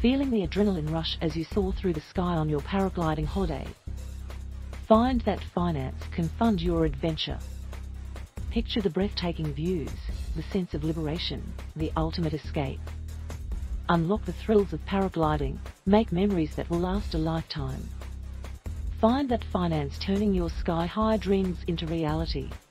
feeling the adrenaline rush as you soar through the sky on your paragliding holiday. Find that finance can fund your adventure. Picture the breathtaking views, the sense of liberation, the ultimate escape. Unlock the thrills of paragliding, make memories that will last a lifetime. Find that finance turning your sky-high dreams into reality.